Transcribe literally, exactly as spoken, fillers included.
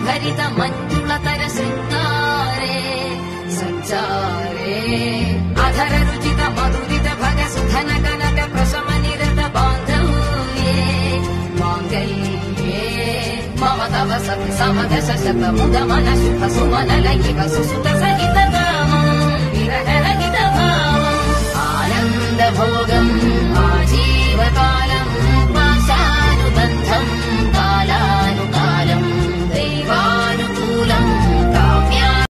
भरित मञ्जुलतर शृङ्गारे सञ्चारे अधर रुचित मधुरित भग सुधन कनक प्रशम निरत बान्धव्ये माङ्गल्ये मम तव सति समदश शत मुद मन शुभ सुमन लयिव सुसुत सहित कामम् विरह रहित भावम् आनन्द भोगम्